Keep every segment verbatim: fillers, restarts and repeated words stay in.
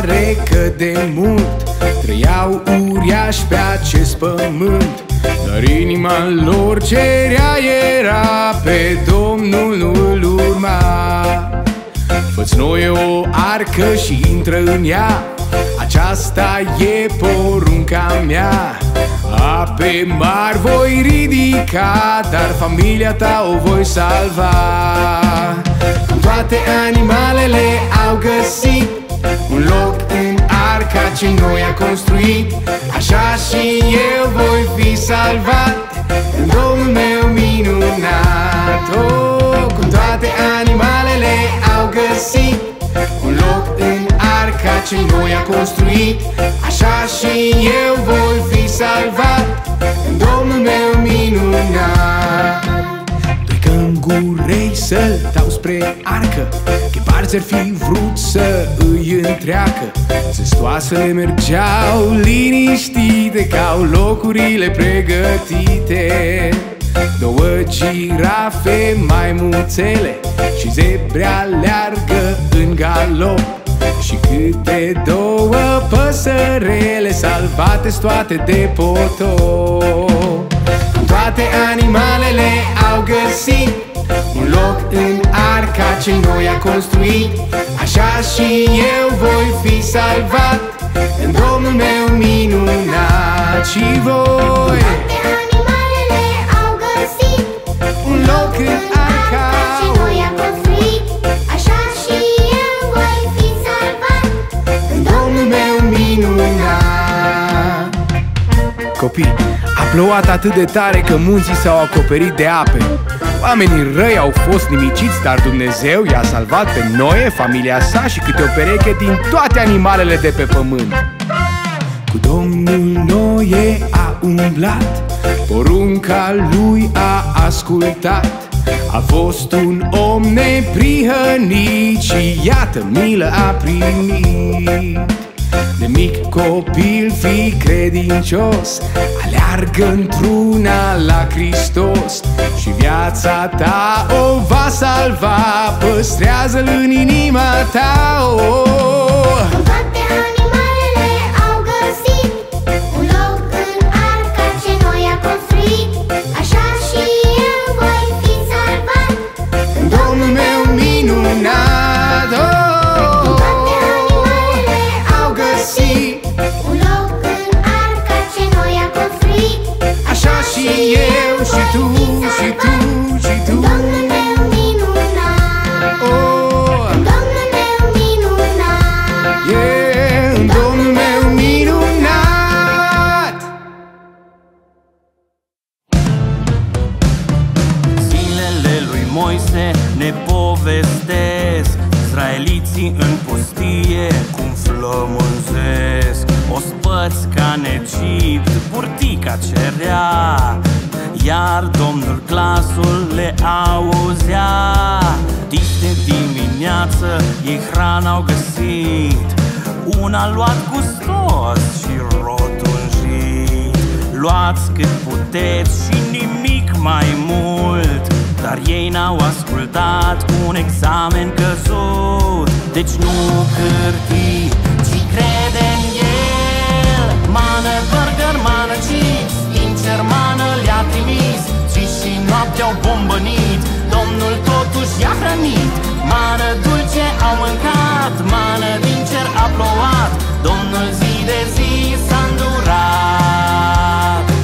pare că de mult trăiau uriași pe acest pământ, dar inima lor cerea era pe Domnul, nu-L urma. Fă-ți noi o arcă și intră în ea, aceasta e porunca mea. Ape mari voi ridica, dar familia ta o voi salva. Toate animalele au găsit un loc în arca ce noi a construit, așa și eu voi fi salvat în Domnul meu minunat. Oh, cum toate animalele au găsit un loc în arca ce noi a construit, așa și eu voi fi salvat în Domnul meu minunat. Doi căngurei săltau spre arcă, gheparzi ar fi vrut să îi întreacă. Zestoasele mergeau liniștite, că au locurile pregătite. Două girafe, maimuțele și zebre aleargă în galop, și câte două păsărele salvate-s toate de potop. Toate animalele au găsit un loc în arca ce noi a construit, așa și eu voi fi salvat în Domnul meu minunat. Și voi, toate animalele au găsit un loc în arca ce noi a construit, așa și eu voi fi salvat în Domnul meu minunat. Copii, a plouat atât de tare că munții s-au acoperit de ape. Oamenii răi au fost nimiciți, dar Dumnezeu i-a salvat pe Noe, familia sa și câte o pereche din toate animalele de pe pământ. Cu Domnul Noe a umblat, porunca lui a ascultat. A fost un om neprihănit și iată milă a primit. De mic copil fii credincios, aleargă într-una la Hristos și viața ta o va salva, păstrează-L în inima ta. Oh. Toate animalele au găsit un loc în arca ce noi a construit, așa și eu voi fi salvat în Domnul meu minunat. Oh. Toate animalele au găsit un loc în arca ce noi a construit, Așa și eu și tu și tu și tu. Domnul meu minunat, Oh. Domnul meu minunat. Yeah, Domnul meu minunat. Zilele lui Moise ne povestesc, israeliții în pustie cum flămânzesc. Ospăți ca în Egipt, burtica cerea, iar Domnul glasul le auzea. Dis de dimineață ei hrana au găsit, un aluat gustos și rotungit. Luați cât puteți și nimic mai mult, dar ei n-au ascultat, un examen căzut. Deci nu cârti, ci crede în El. Mană, burger, mană, chips, din cer mană le-a trimis, ci și noaptea au bombănit, Domnul totuși i-a hrănit. Mană dulce au mâncat, mană din cer a plouat, Domnul zi de zi s-a îndurat.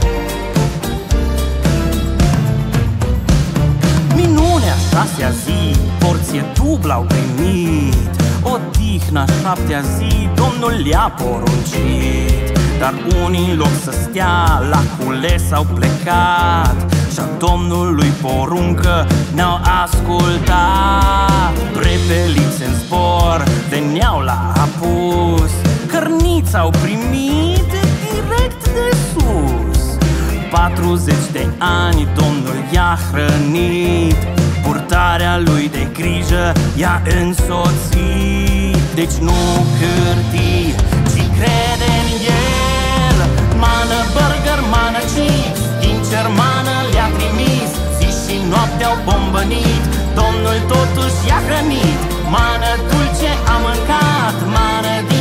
Minunea șasea zi, porție dublă au primit, odihna șaptea zi, Domnul le-a poruncit. Dar unii în loc să stea la cules au plecat, și-a Domnului poruncă n-au ascultat. Prepeliți în zbor veneau la apus, cărniți au primit direct de sus. Patruzeci de ani Domnul i-a hrănit, purtarea lui de grijă i-a însoțit. Deci nu cârti, ci crede în El. Mană, burger, mană, chips, din cer mană le-a trimis, zi și noapte au bombănit, Domnul totuși i-a hrănit. Mană dulce a mâncat, mană din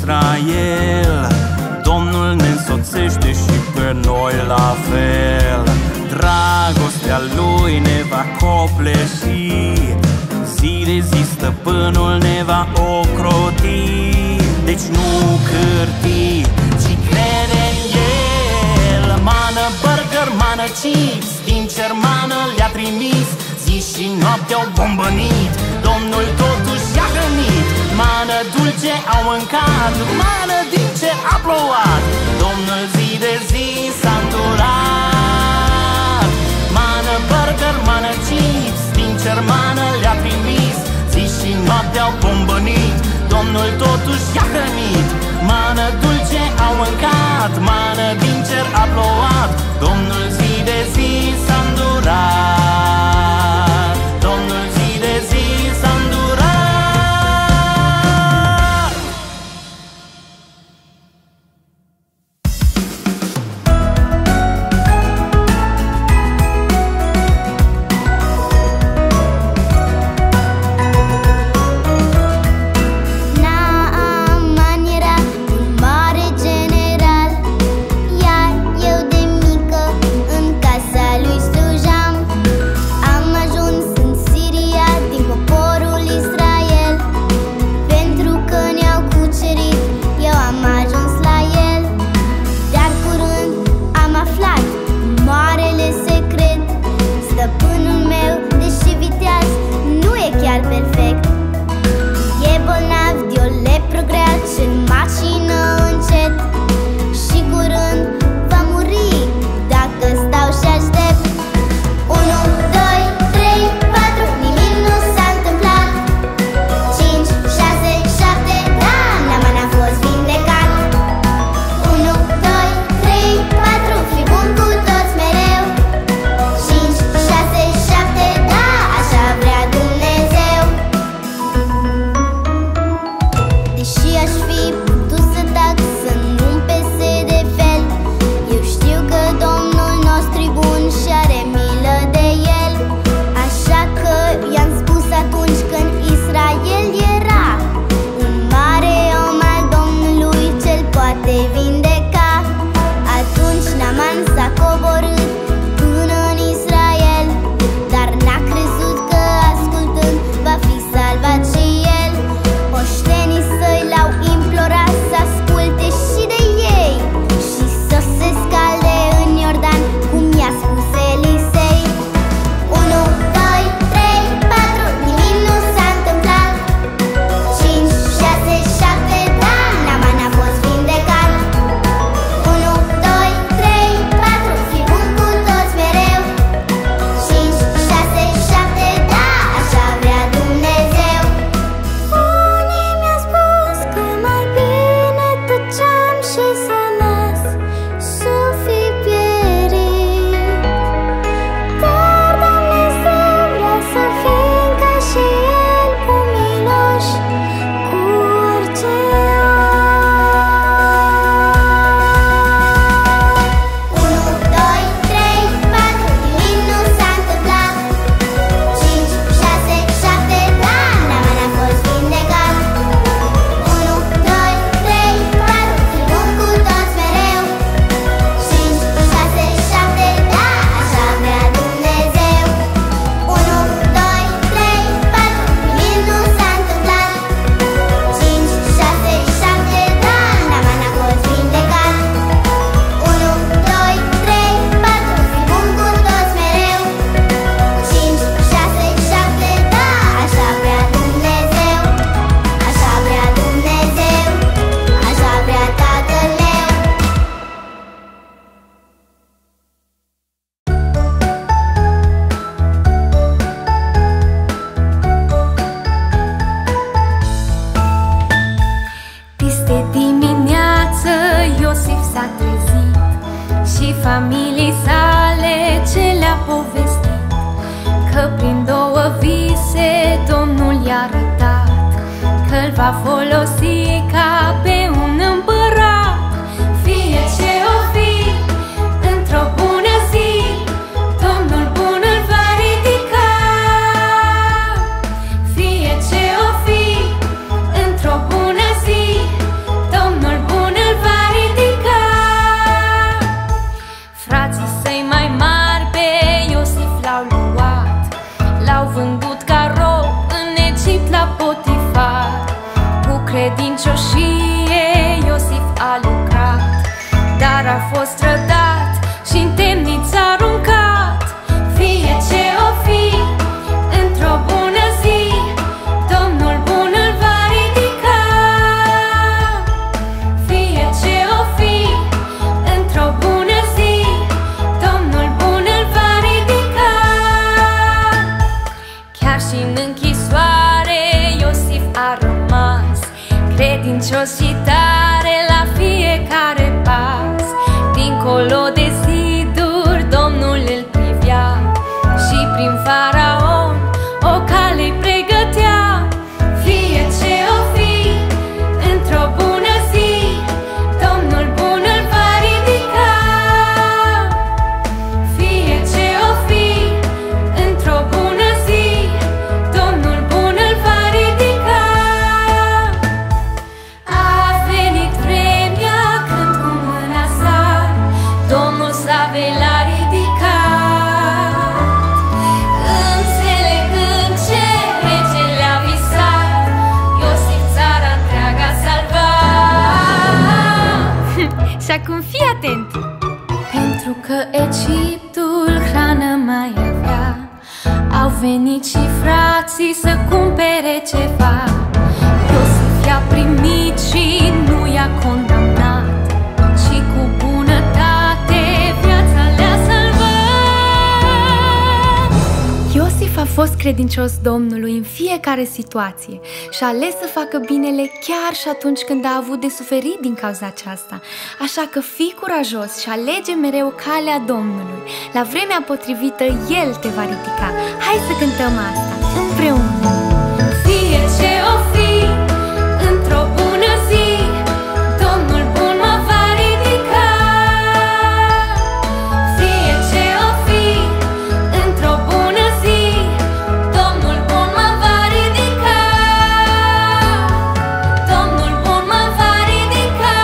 Israel. Domnul ne însoțește și pe noi la fel. Dragostea Lui ne va copleși, zi de zi stăpânul ne va ocroti. Deci nu cârti, ci crede în El. Mană, burger, mană, chips, din cer mană le-a trimis. Zi și noapte au bombănit, Domnul totuși i-a hrănit. Mană dulce au mâncat, mană din cer a plouat. Domnul zi de zi s-a îndurat. Mană, burger, mană, chips, din cer mană le-a trimis. Zi și noapte au bombănit, Domnul totuși i-a hrănit. Mană dulce au mâncat, mană din cer a plouat. Domnul zi de zi s-a îndurat. Domnul zi de zi s-a îndurat. Naaman era un mare general, iar eu de mică în casa lui slujam. Am ajuns în Siria din poporul Israel, pentru că ne-au cucerit, eu am ajuns la el. Dar curând am aflat marele secret: stăpânul meu, deși viteaz, nu e chiar perfect. E bolnav de o lepră grea ce macină încet, și curând va muri dacă stau și aștept. Unu, doi, trei, patru, nimic nu s-a întâmplat. Cinci, șase, șapte, da, Naaman a fost vindecat. Unu, doi, trei, patru, fii bun cu toți mereu. Cinci, șase, șapte, da, așa vrea Dumnezeu. Deși aș fi putut să tac, să nu-mi pese de fel, eu știu că Domnul nostru-i bun și are milă de el. Așa că i-am spus atunci când Israel era un mare om al Domnului ce-l poate vindeca. Atunci Naaman s-a coborât până în Israel, dar n-a crezut că ascultând va fi salvat și el. Oștenii săi l-au implorat să asculte și de ei și să se scalde în Iordan, cum i-a spus Elisei. Unu, doi, trei, patru, nimic nu s-a întâmplat. Cinci, șase, șapte, da, Naaman a fost vindecat. Unu, doi, trei, patru, fii bun cu toți mereu. Cinci, șase, șapte, da, așa vrea Dumnezeu. Unii mi-au spus că mai bine tăceam și să las să fi pierit, dar Dumnezeu vrea să fim ca și El, umiloși cu orice om. Unu, doi, trei, patru, nimic nu s-a întâmplat. Cinci, șase, șapte, da, Naaman a fost vindecat. Unu, doi, trei, patru, fii bun cu toți mereu. Cinci, șase, șapte, da, așa vrea Dumnezeu. Unu, doi, trei, patru, nimic nu s-a întâmplat. Cinci, șase, șapte, da, Naaman a fost vindecat. Unu, doi, trei, patru, fii bun cu toți mereu. Cinci, șase, șapte, da, așa vrea Dumnezeu. Așa vrea Dumnezeu, așa vrea Tatăl meu. Peste dimineață Iosif s-a trezit și familiei sale ce le-a povestit că prin două vise Domnul i-a arătat că-l va folosi ca pe un împărat. Fie ce o fi, într-o bună zi, Domnul bun îl va ridica. Fie ce o fi, într-o bună zi, a fost trădat și-n temniță aruncat. Fie ce o fi, într-o bună zi Domnul bun îl va ridica. Fie ce o fi, într-o bună zi Domnul bun îl va ridica. Chiar și-n închisoare Iosif a rămas credincios și tare la fiecare pas. Dincolo de ziduri Domnul îl privea și prin faraon o cale-i pregătea. Fie ce o fi, într-o bună zi Domnul bun îl va ridica. Fie ce o fi, într-o bună zi Domnul bun îl va ridica. A venit vremea când cu mâna sa Domnul s-avea la ridicat. Înțelegând ce regele a visat, Iosif țara întreaga salvat. Și acum fii atent! Pentru că Egiptul hrană mai avea, au venit și frații să cumpere ceva. Iosif i-a primit și nu i-a condamnat, ci cu bunătate viața le-a salvat. Iosif a fost credincios Domnului în fiecare situație și a ales să facă binele chiar și atunci când a avut de suferit din cauza aceasta. Așa că fii curajos și alege mereu calea Domnului. La vremea potrivită El te va ridica. Hai să cântăm asta împreună. Fie ce o fi, într-o bună zi Domnul bun mă va ridica. Fie ce o fi, într-o bună zi Domnul bun mă va ridica. Domnul bun mă va ridica.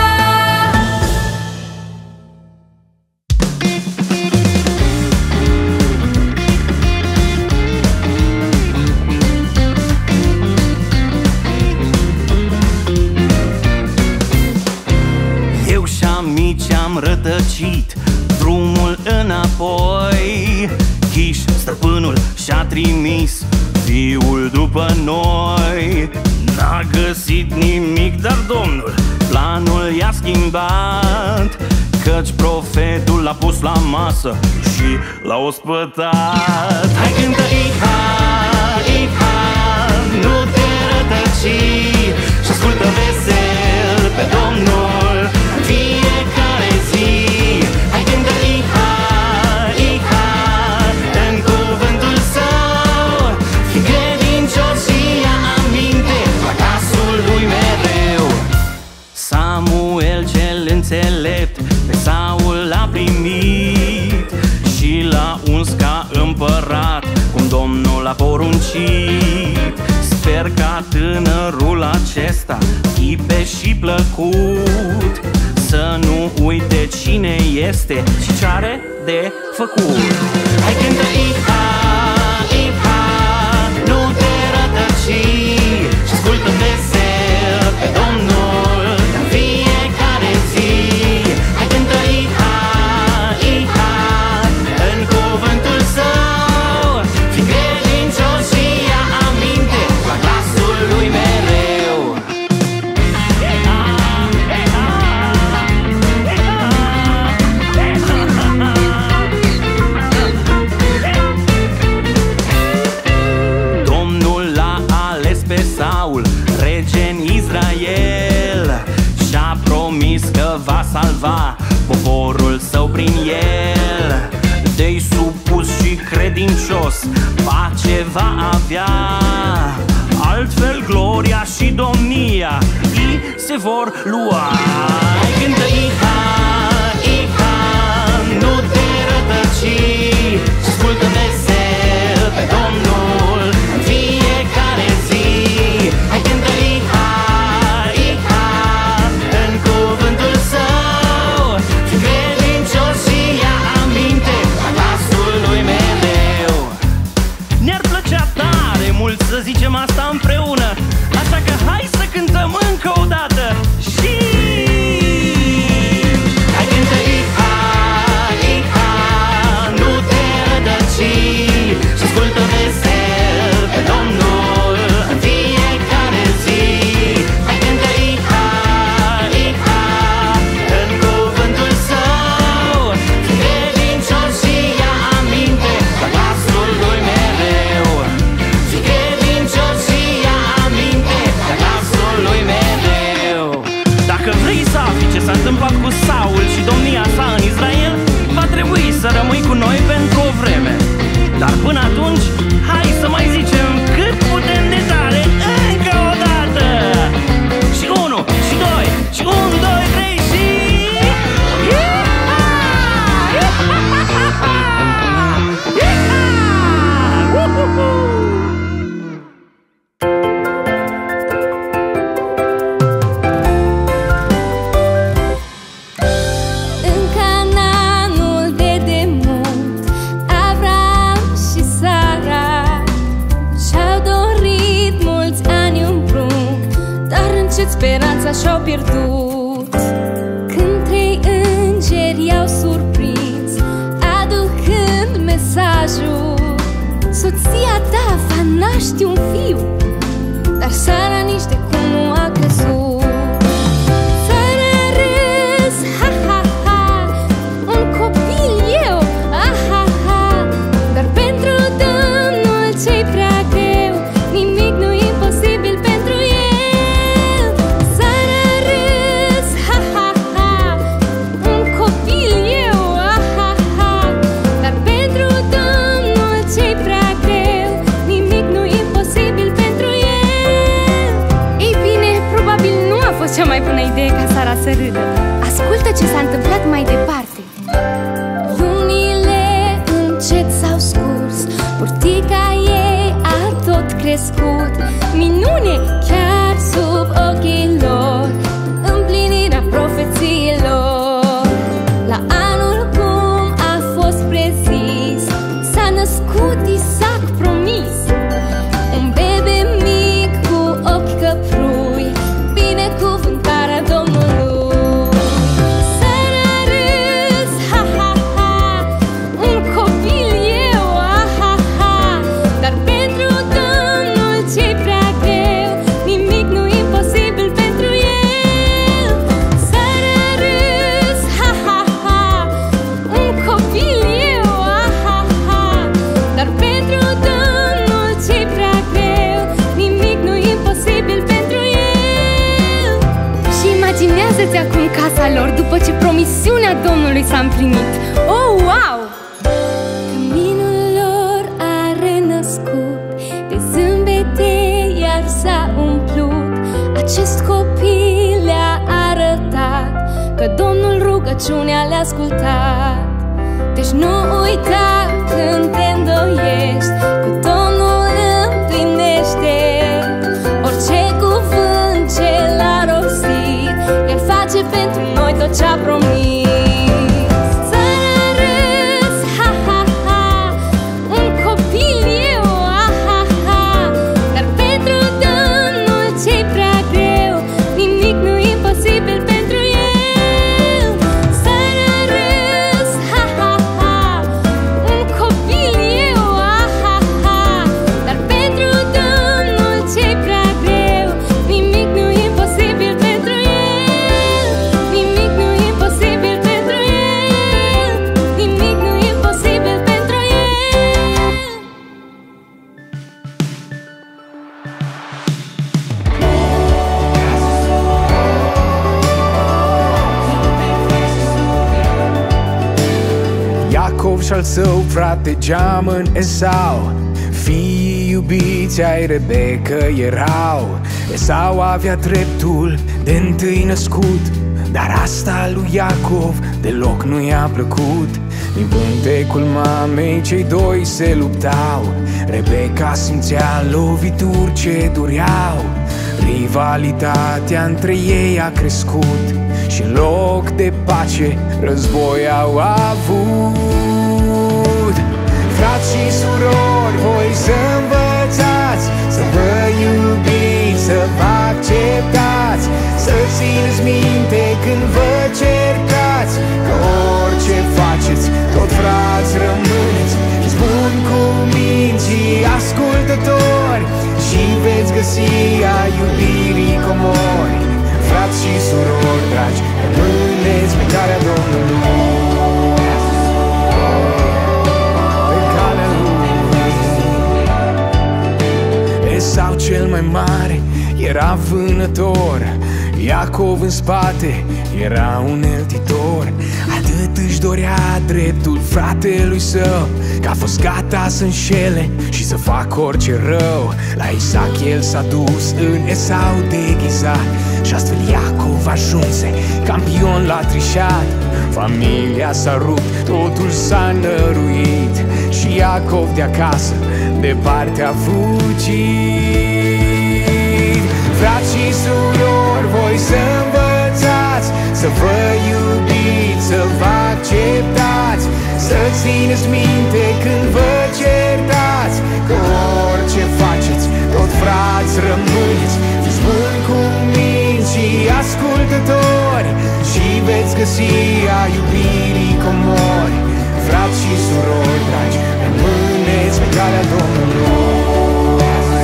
Eu și amici am rătăcit drumul înapoi. Chiș, stăpânul, și-a trimis fiul după noi. N-a găsit nimic, dar Domnul planul i-a schimbat, căci profetul l-a pus la masă și l-a ospătat. Hai cântă Iha, Iha, nu te rătăci și ascultă vesel pe Domnul în fiecare zi. Hai cântă Iha, Iha, în cuvântul Său, fii credincios și ia aminte la glasul lui mereu. Samuel cel înțelept pe Saul l-a primit și l-a uns ca împărat, cum Domnul a poruncit. Sper ca tânărul acesta, ipe și plăcut, să nu uite cine este și ce are de făcut. Hai cântă Iha, Iha, nu te rătăci și ascultă vesel pe Domnul în fiecare zi. Hai cântă Iha, Iha, în cuvântul Său, fii credincios și ia aminte la glasul lui mereu. Domnul l-a ales pe Saul, rege în Israel, și-a promis că va salva poporul său prin el. De-i supus și credincios, pace va avea, altfel gloria și domnia îi se vor lua. Hai cântă Iha, Iha, nu te rătăci și ascultă vesel pe Domnul în fiecare zi. Hai cântă Iha, Iha, în cuvântul Său, fii credincios și ia aminte la glasul lui mereu. Ne-ar plăcea tare mult să zicem asta împreună, așa că hai să cântăm încă o dată și... Hai cântă naști un fiu, dar Sara nici de cum nu a crescut. Sara a râs, ha, ha, ha, un copil eu, ah, ha, ha, dar pentru Domnul ce-i prea greu, nimic nu e imposibil pentru El. Sara a râs, ha, ha, ha, un copil eu, ah, ha, ha, dar pentru Domnul ce-i prea greu, nimic nu e imposibil pentru El. Ei bine, probabil nu a fost cea mai bună idee ca Sara să râdă. Ascultă ce s-a întâmplat mai departe. Lunile încet s-au scurs, burtica ei a tot crescut. Minune chiar sub ochii lor, împlinirea profețiilor. La anul cum a fost prezis, s-a născut Isaac promis, un bebe mic cu ochi căprui, binecuvântarea Domnului. Sara a râs, ha, ha, ha, un copil eu, ah, ha, ha, dar pentru Domnul ce-i prea greu, nimic nu e imposibil pentru El. Sara a râs, ha, ha, ha, un copil eu, ah, ha, ha, dar pentru Domnul ce-i prea greu, nimic nu e imposibil pentru El. Și imaginează-ți acum casa lor după ce promisiunea Domnului s-a împlinit. Oh, wow! Căminul lor a renăscut, de zâmbete iar s-a umplut. Acest copil le-a arătat că Domnul rugăciunea le-a ascultat. Deci nu uita când te îndoiești, că Domnul împlinește orice cuvânt ce l-a rostit. El face pentru noi tot ce-a promis. Sara a râs, ha, ha, ha, un copil eu, ah, ha, ha, dar pentru Domnul ce-i prea greu, nimic nu e imposibil pentru El. Sara a râs, ha, ha, ha, un copil eu, ah, ha, ha, dar pentru Domnul ce-i prea greu, nimic nu e imposibil pentru El. Nimic nu e imposibil pentru El. Nimic nu e imposibil pentru El. Iacov și-al său frate geamăn Esau, fiii iubiți ai Rebecca erau. Esau avea dreptul de întâi născut, dar asta lui Iacov deloc nu i-a plăcut. Din pântecul mamei cei doi se luptau, Rebecca simțea lovituri ce dureau. Rivalitatea între ei a crescut și în loc de pace război au avut. Frați și surori, voi să învățați să vă iubiți, să vă acceptați, să țineți minte când vă certați, că orice faceți, tot frați rămâneți. Și spun cu minții ascultători și veți găsi a iubirii comori. Frați și surori dragi, rămâneți pe calea Domnului, pe calea Lui. Esau cel mai mare era vânător, Iacov în spate era un eltitor. Atât își dorea dreptul fratelui său, că a fost gata să înșele și să facă orice rău. La Isaac el s-a dus în Esau deghizat, și astfel Iacov ajunse campion la trișat. Familia s-a rupt, totul s-a năruit și Iacov de acasă departe a fugit. Frați și surori, voi să învățați să vă iubiți, să vă acceptați, să țineți minte când vă certați, că orice faceți, tot frați rămâneți. Fiți buni cu minți și ascultători și veți găsi a iubirii comori. Frați și surori dragi, rămâneți pe calea Domnului.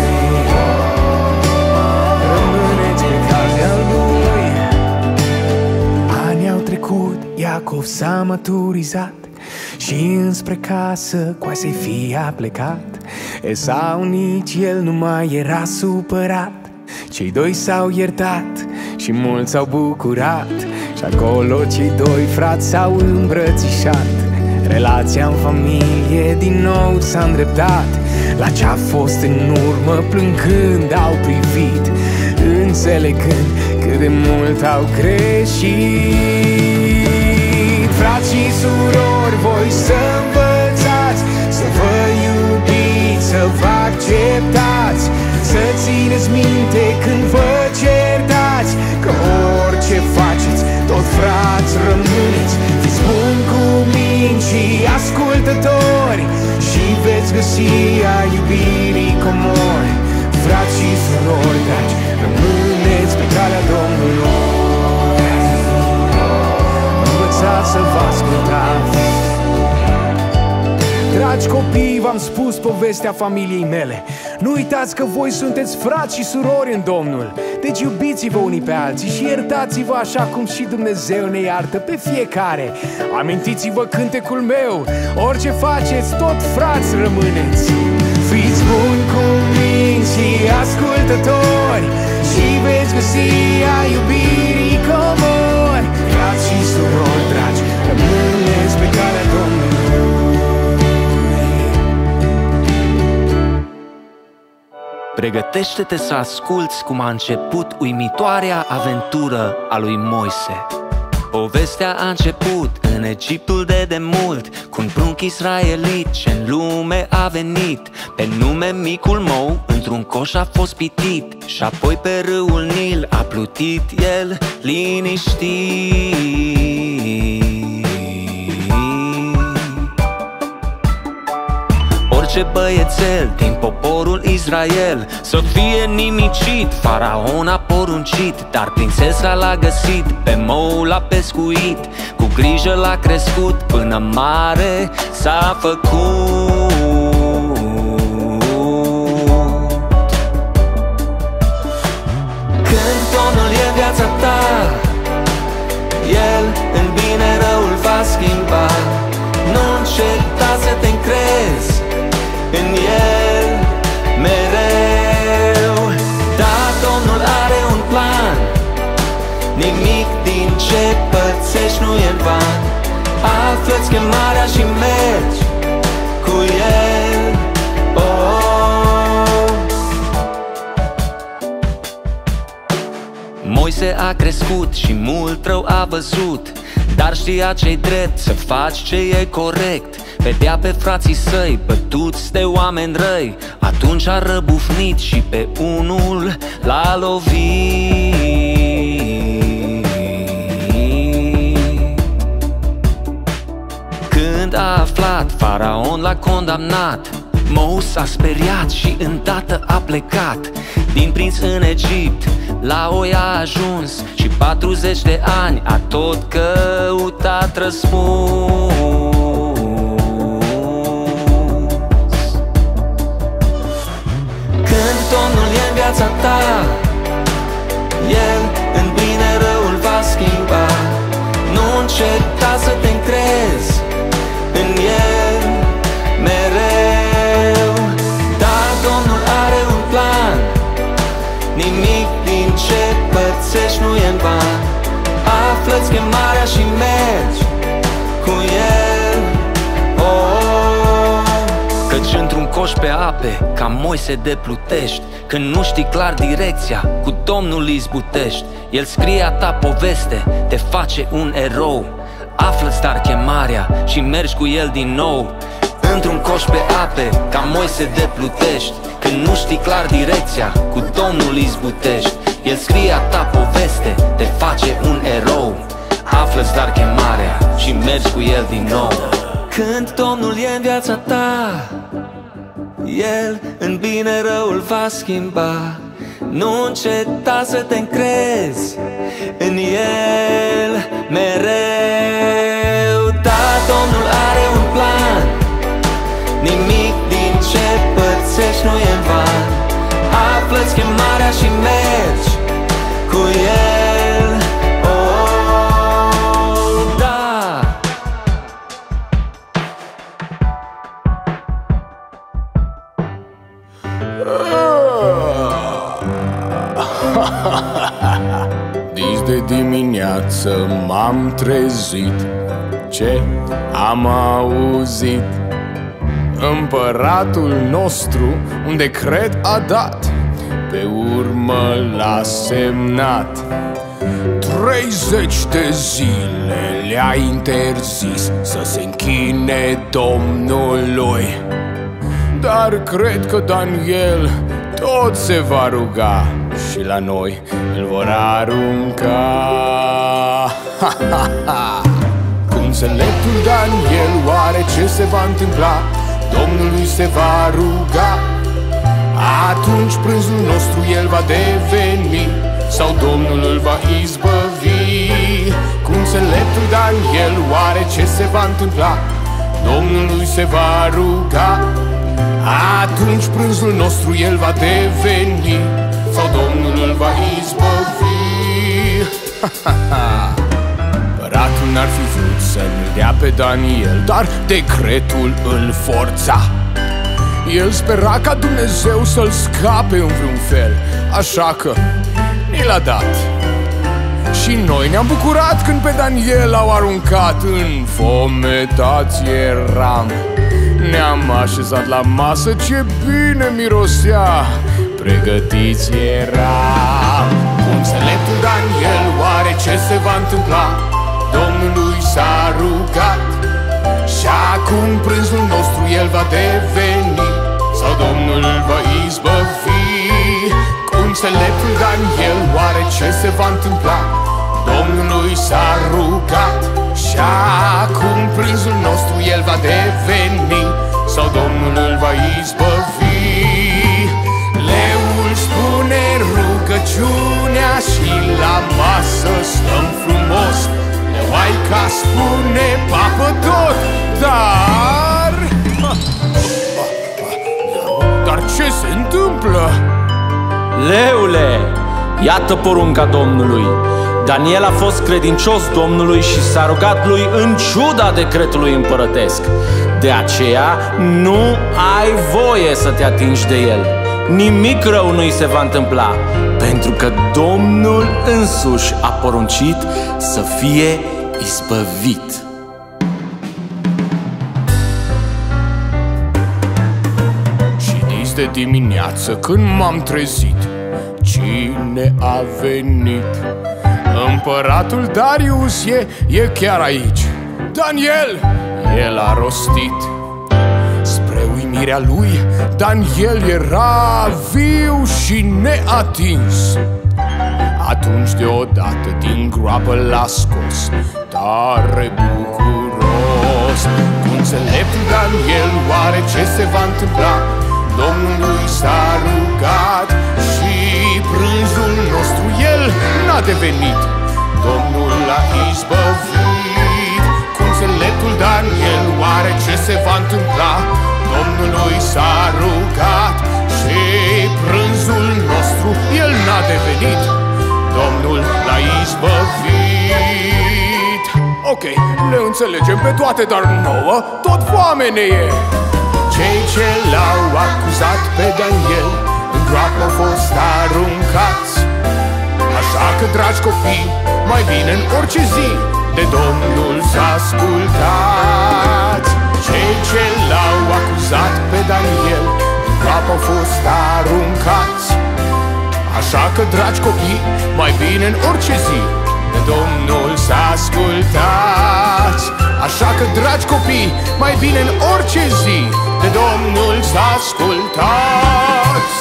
Iacov s-a maturizat și înspre casă coasei fie a plecat. Esau nici el nu mai era supărat, cei doi s-au iertat și mulți s-au bucurat. Și acolo cei doi frați s-au îmbrățișat. Relația în familie din nou s-a îndreptat la ce-a fost în urmă, plângând au privit, înțelegând cât de mult au greșit. Frați și surori, voi să învățați să vă iubiți, să vă acceptați, să țineți minte când vă certați, că orice faceți, tot frați rămâneți. Fiți buni cuminți și ascultători și veți găsi a iubirii comori. Frați și surori dragi, rămâneți pe calea Domnului, învățați să vă ascultați. Dragi copii, v-am spus povestea familiei mele. Nu uitați că voi sunteți frați și surori în Domnul. Deci iubiți-vă unii pe alții și iertați-vă așa cum și Dumnezeu ne iartă pe fiecare. Amintiți-vă cântecul meu: orice faceți, tot frați rămâneți. Fiți buni cuminți și ascultători și veți găsi a iubirii comori. Frați și surori dragi, rămâneți pe calea Domnului. Pregătește-te să asculți cum a început uimitoarea aventură a lui Moise. Povestea a început în Egiptul de demult, cu un prunc israelit ce-n lume a venit. Pe nume Micul Mou, într-un coș a fost pitit, și apoi pe râul Nil a plutit el liniștit. Orice băiețel din poporul Israel să fie nimicit, Faraon a poruncit, dar prințesa l-a găsit, pe mou l-a pescuit, cu grijă l-a crescut, până mare s-a făcut. Când Domnul e viața ta, El în bine răul va schimba. Nu înceta să te încrezi în El mereu. Da, Domnul are un plan, nimic din ce pățești nu e în van. Află-ți chemarea și mergi cu El. Oh, oh. Moise a crescut și mult rău a văzut, dar știa ce-i drept, să faci ce e corect. Vedea pe frații săi bătuți de oameni răi, atunci a răbufnit și pe unul l-a lovit. Când a aflat, Faraon l-a condamnat. Mou s-a speriat și îndată a plecat. Din prinț în Egipt, la oi a ajuns și patruzeci de ani a tot căutat răspuns. Când Domnul e în viața ta, El în bine răul va schimba. Nu înceta să te încrezi în El mereu. Da, Domnul are un plan, nimic din ce pățești nu e în van. Află-ți chemarea și mergi cu El. Oh, oh. Căci într-un coș pe ape, ca Moise de plutești. Când nu știi clar direcția, cu Domnul izbutești. El scrie a ta poveste, te face un erou. Află-ți dar chemarea și mergi cu El din nou. Într-un coș pe ape, ca Moise de plutești. Când nu știi clar direcția, cu Domnul izbutești. El scrie a ta poveste, te face un erou. Află-ți dar chemarea și mergi cu El din nou. Când Domnul e în viața ta, El în bine răul va schimba. Nu înceta să te încrezi în El mereu. Da, Domnul are un plan, nimic din ce pățești nu e în van. Află-ți chemarea și mergi cu El. Oh, da, dimineață m-am trezit, ce am auzit? Împăratul nostru un decret a dat, pe urmă l-a semnat. Treizeci de zile le-a interzis să se închine Domnului. Dar cred că Daniel tot se va ruga și la noi îl vor arunca. Ha, ha, ha. Cu înțeleptul Daniel oare ce se va întâmpla? Domnului se va ruga. Atunci prânzul nostru el va deveni, sau Domnul îl va izbăvi. Cu înțeleptul Daniel oare ce se va întâmpla? Domnului se va ruga. Atunci prânzul nostru el va deveni, sau Domnul îl va izbăvi. Împăratul n-ar fi vrut să-l dea pe Daniel, dar decretul îl forța. El spera ca Dumnezeu să-l scape în vreun fel, așa că ni l-a dat. Și noi ne-am bucurat când pe Daniel l-au aruncat. În fometați eram, ne-am așezat la masă, ce bine mirosea, pregătiți eram. Cu înțeleptul Daniel oare ce se va întâmpla? Domnului s-a rugat. Și acum prânzul nostru el va deveni, sau Domnul îl va izbăvi. Cu înțeleptul Daniel oare ce se va întâmpla? Domnului s-a rugat. Și acum prânzul nostru el va deveni, sau Domnul îl va izbăvi. Leul spune rugăciunea și la masă stăm frumos. Leoaica spune papă tot, dar... Dar ce se întâmplă? Leule, iată porunca Domnului. Daniel a fost credincios Domnului și s-a rugat lui în ciuda decretului împărătesc. De aceea nu ai voie să te atingi de el. Nimic rău nu-i se va întâmpla, pentru că Domnul însuși a poruncit să fie izbăvit. Și dis de dimineață când m-am trezit, cine a venit? Împăratul Darius e, e chiar aici. Daniel, el a rostit. Spre uimirea lui, Daniel era viu și neatins. Atunci deodată din groapă l-a scos, tare bucuros. Cu înțeleptul Daniel oare ce se va întâmpla? Domnului s-a rugat și prânzul nostru el n-a devenit, Domnul l-a izbăvit. Cu înțeleptul Daniel oare ce se va întâmpla? Domnului s-a rugat și prânzul nostru el n-a devenit, Domnul l-a izbăvit. Ok, le înțelegem pe toate, dar nouă tot foame ne e. Cei ce l-au acuzat pe Daniel în groapă au fost aruncați. Așa că, dragi copii, mai bine în orice zi de Domnul să ascultați. Cei ce l-au acuzat pe Daniel în groapă au fost aruncați. Așa că, dragi copii, mai bine în orice zi de Domnul să ascultați. Așa că, dragi copii, mai bine în orice zi de Domnul să ascultați.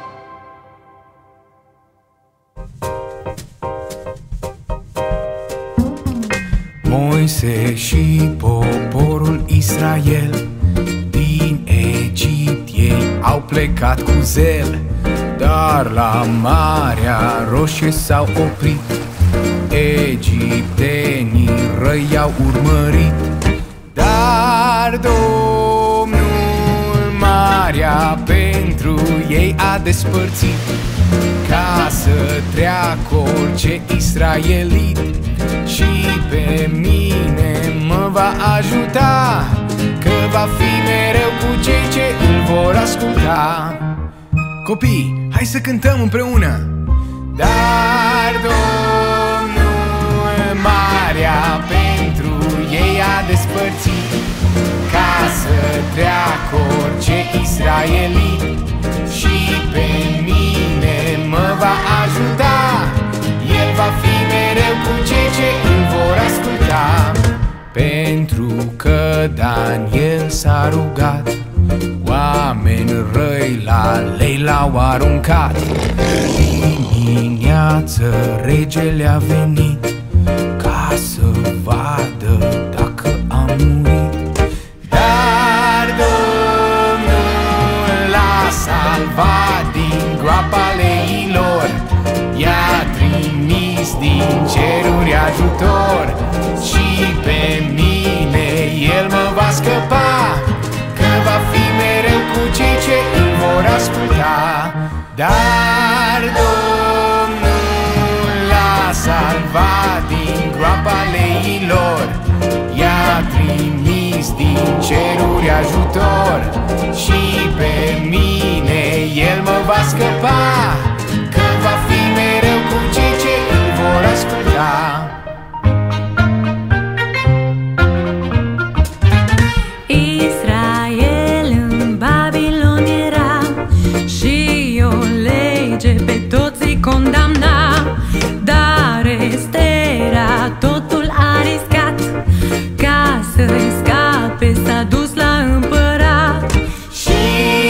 Moise și poporul Israel din Egipt ei au plecat cu zel, dar la Marea Roșie s-au oprit. Egiptenii răi i-au urmărit, dar Domnul marea pentru ei a despărțit, ca să treacă orice israelit. Și pe mine mă va ajuta, că va fi mereu cu cei ce îl vor asculta. Copii, hai să cântăm împreună. Dar Domnul treacă orice israelit și pe mine mă va ajuta. El va fi mereu cu cei ce îl vor asculta. Pentru că Daniel s-a rugat, oameni răi la lei l-au aruncat. Dimineață regele a venit ca să vadă dacă a murit. Dar Domnul l-a salvat din groapa leilor, i-a trimis din ceruri ajutor. Și pe mine El mă va scăpa, că va fi mereu cu cei ce îl vor asculta. Dar Domnul l-a salvat din groapa leilor, i-a trimis din ceruri ajutor. Și pe mine El mă va scăpa, că va fi mereu cu cei ce îl vor asculta. Israel în Babilon era și o lege pe toți îi condamna, dar Estera totul a riscat, ca să-i scape s-a dus la împărat. Și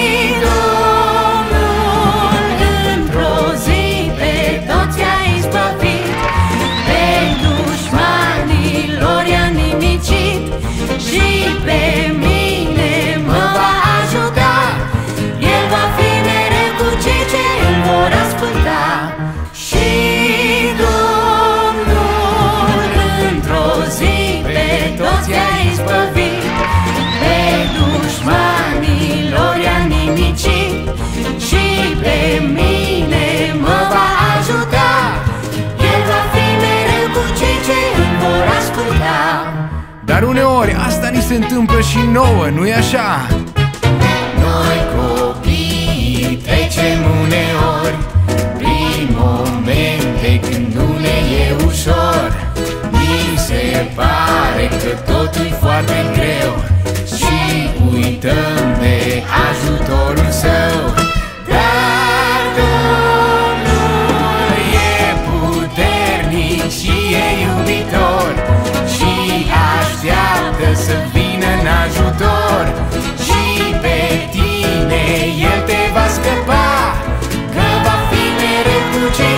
Domnul într-o zi pe toți a izbăvit, pe dușmanilor i-a nimicit. Și pe mine mă va ajuta, El va fi mereu cu cei ce îl vor asculta. Și Domnul într-o zi pe toți a izbăvit, pe dușmanilor i-a nimicit. Și pe mine mă va ajuta, El va fi mereu cu cei ce îl vor asculta. Dar uneori asta ni se întâmplă și nouă, nu-i așa? Noi copiii trecem uneori prin momente când nu ne e ușor. Mi se pare că totul-i foarte greu și uităm de ajutorul Său. Dar Domnul e puternic și e iubitor și așteaptă să vină în ajutor. Și pe tine El te va scăpa, că va fi mereu cu cei